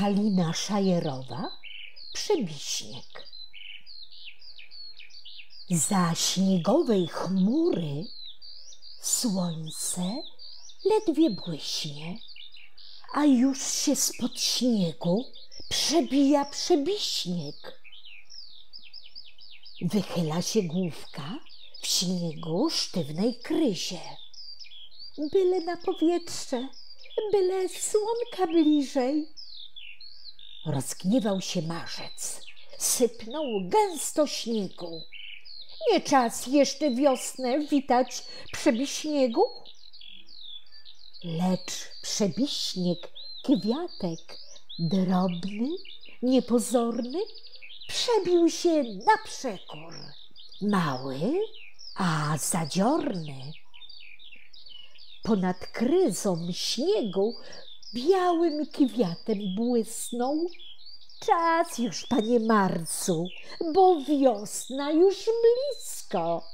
kalina szajerowa, przebiśnieg. Za śniegowej chmury słońce ledwie błyśnie, a już się spod śniegu przebija przebiśnieg. Wychyla się główka w śniegu sztywnej kryzie. Byle na powietrze, byle słonka bliżej. Rozgniewał się marzec, sypnął gęsto śniegu. Nie czas jeszcze wiosnę witać przebiśniegu? Lecz przebiśnieg kwiatek, drobny, niepozorny, przebił się na przekór, mały, a zadziorny. Ponad kryzą śniegu białym kwiatem błysnął. Czas już, panie marcu, bo wiosna już blisko.